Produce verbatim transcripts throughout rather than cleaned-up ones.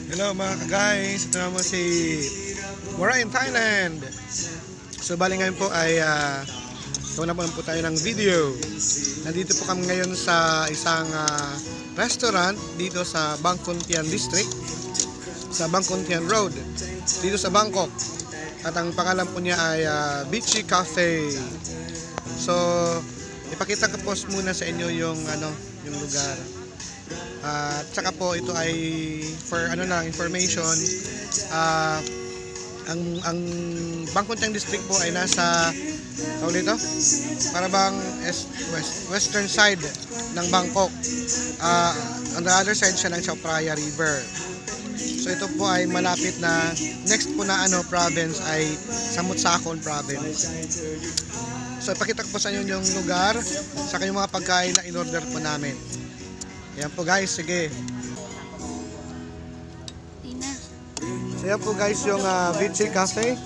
Hello mga ka-guys, ito naman si Mora in Thailand. So bali ngayon po ay uh, gawa na po, po tayo ng video. Nandito po kami ngayon sa isang uh, restaurant dito sa Bangkok Tian District, sa Bangkok Tian Road, dito sa Bangkok. At ang pangalan po niya ay uh, Beachy Cafe. So ipakita ko po muna sa inyo yung ano, yung lugar. Uh, at saka po ito ay for ano lang information, uh, ang ang Bangkok Tian District po ay nasa tawag dito para bang est, west, western side ng Bangkok, uh, on the other side siya ng Chao Phraya River. So ito po ay malapit na next po na ano province ay Samut Sakhon province. So ipakita ko po sa inyo yung lugar sa yung mga pagkain na in-order po namin. Yan po guys, sige. So yan po guys yung uh, Beachy Cafe.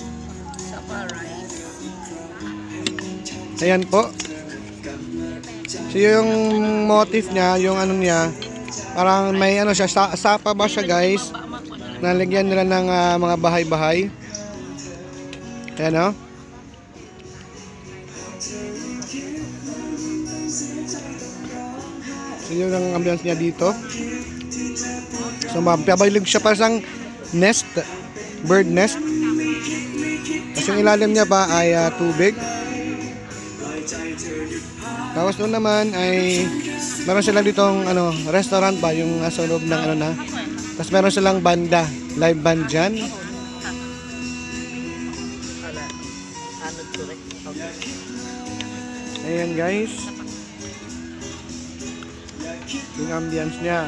Ayan po. So yung motif niya, yung ano niya, parang may ano siya, sa sapa ba siya guys. Nalagyan nila ng uh, mga bahay-bahay. Ayan o. So yun ang ambiance niya dito. So mapabaylig siya para sang nest, bird nest. Kasi yung ilalim niya ba ay uh, tubig. Tapos doon naman ay meron silang ditong ano, restaurant ba, yung nasa loob ng ano na. Tapos meron silang banda, live band dyan. Ayan guys, yung ambience niya.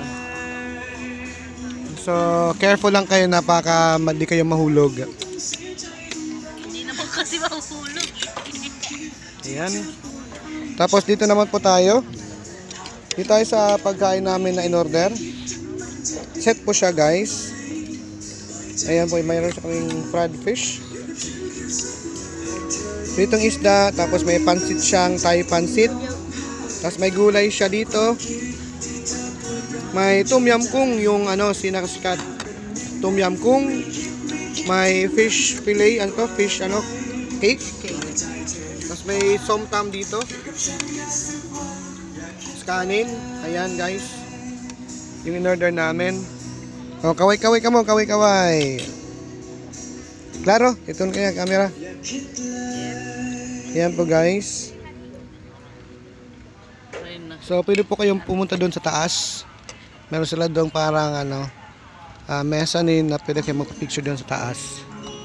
So careful lang kayo, napaka hindi kayo mahulog. Hindi naman kasi mahulog. Ayan. Tapos dito naman po tayo. Dito tayo sa pagkain namin na in-order. Set po siya guys. Ayan po, mayroon siya kaming fried fish. Ditong isda, tapos may pansit siyang Thai pansit. Tapos may gulay siya dito. May tom yum kung, yung ano, sinakasikat. Tom yum kung. May fish fillet, ano to? Fish, ano? Cake. Tapos may somtam dito. Kanin. Ayan guys. Yung in-order namin. Oh, kaway-kaway ka mo, kaway-kaway. Klaro, ito kaya camera. Ayan po guys. So pwede po kayong pumunta doon sa taas. Meron sila doon parang ano, uh, mezzanine na pwede kayong magpa-picture doon sa taas.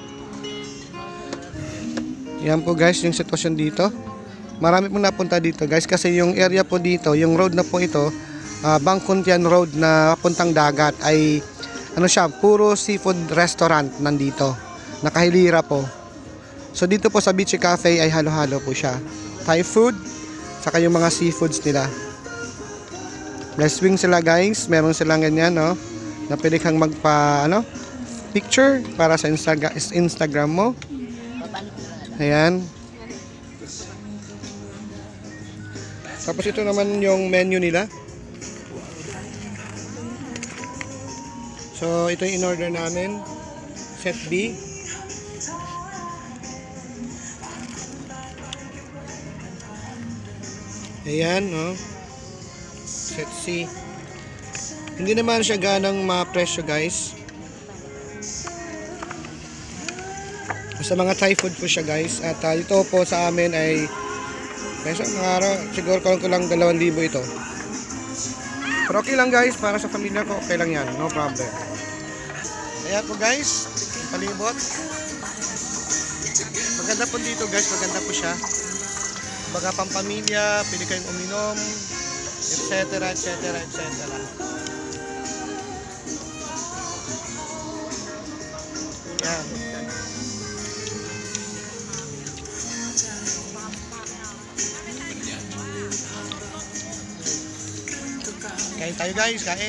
Ayan po guys yung sitwasyon dito. Marami pong napunta dito guys kasi yung area po dito, yung road na po ito, uh, Bangkok Tian Road na puntang dagat ay ano siya, puro seafood restaurant nandito. Nakahilira po. So dito po sa Beachy Cafe ay halo-halo po siya. Thai food, saka yung mga seafoods nila. May swing sila guys, meron silang ganyan no, na pwede kang magpa ano, picture para sa Instagram, Instagram mo. Ayan. Tapos ito naman yung menu nila. So ito yung in-order namin. Set B. Ayan, no? Set C. Hindi naman siya ganang ma-presyo guys. Sa mga Thai food po siya guys. At uh, ito po sa amin ay kaya sa mga araw, siguro ko lang dalawang libo ito. Pero okay lang guys, para sa pamilya ko, okay lang yan, no problem. Kaya po guys, palibot. Maganda po dito guys, maganda po siya. Baga pang pamilya, pwede kayong uminom, etc, etc, et cetera. Yan. Kain tayo guys, kain.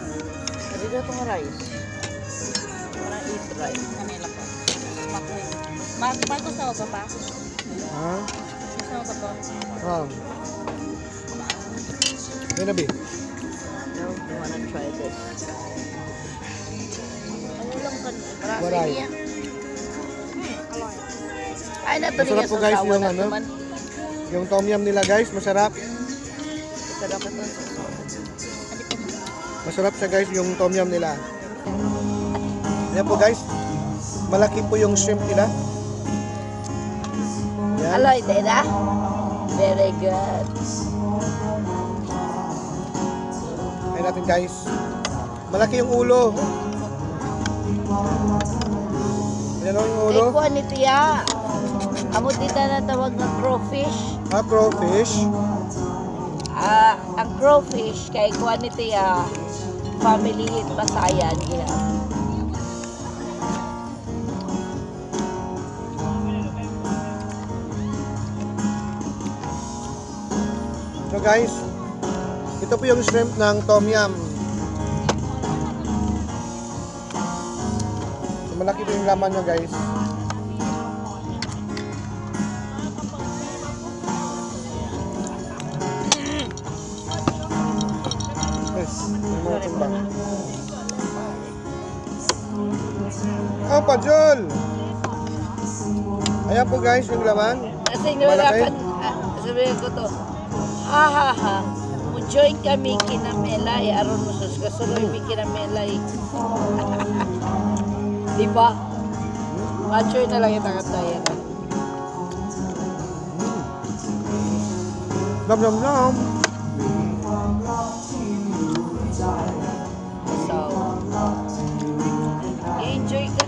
Dito itong rice. Parang eat rice. Kanila pa. Smack na yun. Mar Marcos na ba pa? Ha? Gusto mo ba to? Ah. Yan na, be. No, you wanna try this? Ano lang ka? Waray. Ay, natuloy Masarap po, guys, yung ano. naman. Yung tom yum nila, guys, masarap. Masarap ito. Masarap siya, guys, yung tom yum nila. Yan po, guys. Malaki po yung shrimp nila. Yan. Aloy, Deda. Very good. Kaya natin, guys. Malaki yung ulo. Yan o yung ulo. Ikaw ni Tia. Amo tita na tawag ng crawfish. Ah, crawfish. Ah, ang crawfish kay kuha ni Tia. Family hit pasayan gina. So guys, ito po yung shrimp ng tom yum. So malaki po yung laman nyo, guys. Yes, may mga timbang. Oh, pajol! Ayan po, guys, yung laman. Kasi Malaki. nulapan, ah, sabihin ko to, ha ha ha, mo-join kami kinamelay, aron mo sus, kasuloy mi kinamelay. Di ba? Ma-join na lang yung takatayan. Nom nom nom. So, enjoy ka.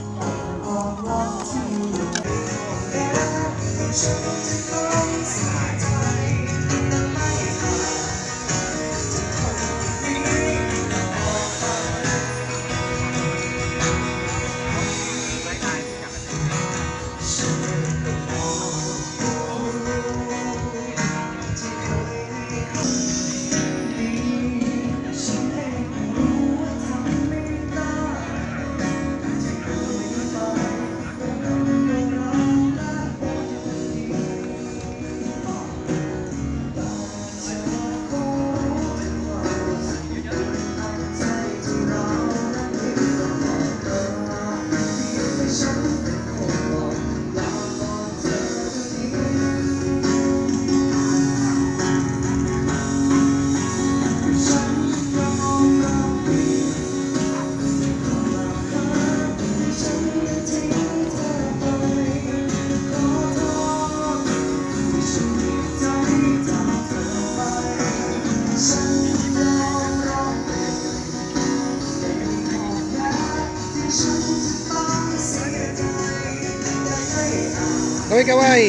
Kaway kaway.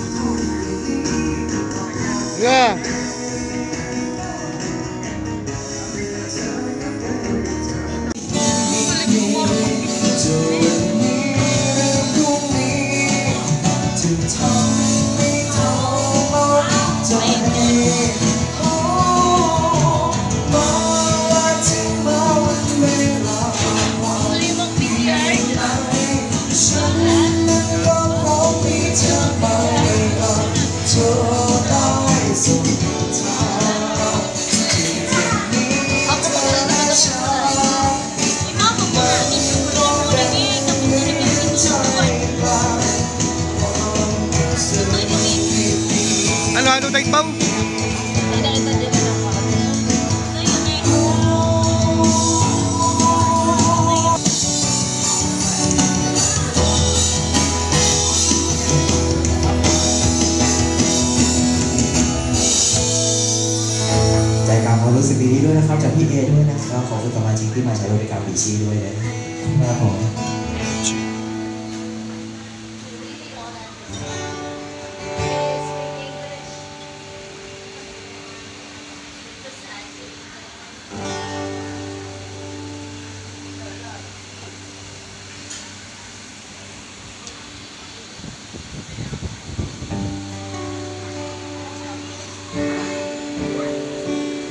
Yeah. Ano ano tayo pam? Hindi nakita nila ng mga. ใจกลางความรู้สึกดีๆด้วยนะครับจากพี่เอด้วยนะครับขอบคุณสมาชิกที่มาใช้บริการบีชีด้วยนะครับผม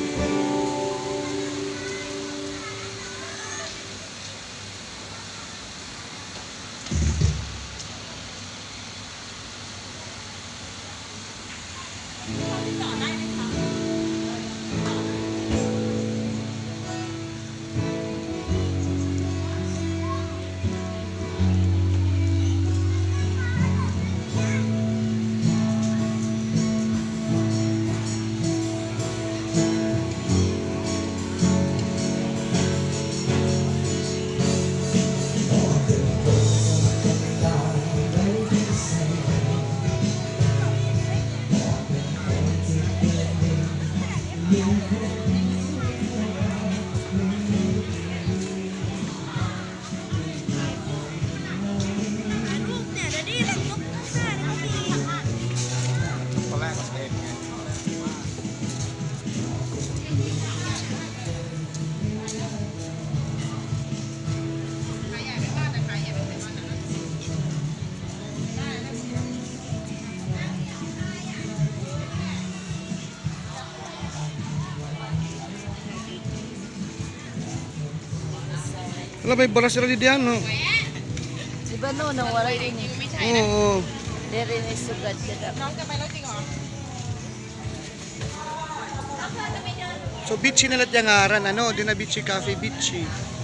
Yan Wala may balas sila di diyan, no? Di ba no, nang wala rin eh. Oo. Dere ni sugad ka daw. So Bichi na lahat yung ngaran, ano? Di na Bichi Cafe, Bichi.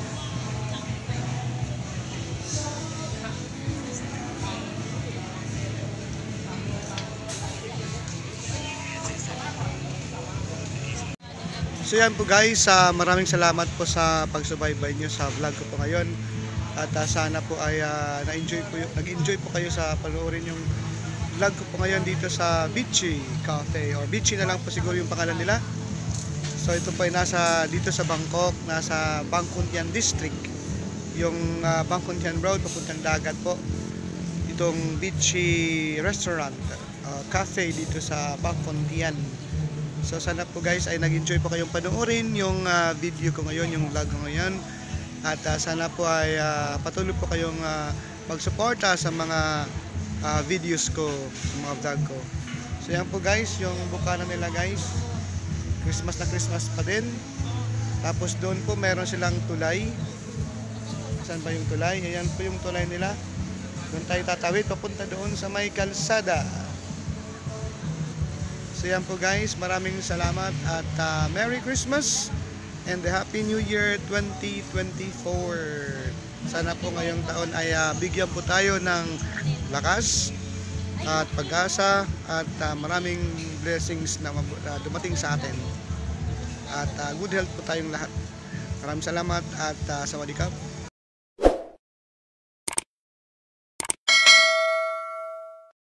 So yan po guys, uh, maraming salamat po sa pagsubaybay nyo sa vlog ko po ngayon. At uh, sana po ay uh, na-enjoy po, nag-enjoy po kayo sa panoorin yung vlog ko po ngayon dito sa Bichi Cafe. O Bichi na lang po siguro yung pangalan nila. So ito po ay nasa dito sa Bangkok, nasa Bangkok-Tian District. Yung uh, Bangkok-Tian Road, papuntang dagat po. Itong Bichi Restaurant, uh, Cafe dito sa Bangkok-Tian. So sana po guys ay nag-enjoy po kayong panoorin yung uh, video ko ngayon, yung vlog ko ngayon. At uh, sana po ay uh, patuloy po kayong uh, magsuporta sa mga uh, videos ko, sa mga vlog ko. So yan po guys, yung bukana nila guys. Christmas na Christmas pa din. Tapos doon po meron silang tulay. Saan ba yung tulay? Ayan po yung tulay nila. Doon tayo tatawid papunta doon sa may kalsada. So yan po guys, maraming salamat at uh, Merry Christmas and Happy New Year twenty twenty-four. Sana po ngayong taon ay uh, bigyan po tayo ng lakas at pag-asa at uh, maraming blessings na uh, dumating sa atin. At uh, good health po tayong lahat. Maraming salamat at uh, sawadee krap.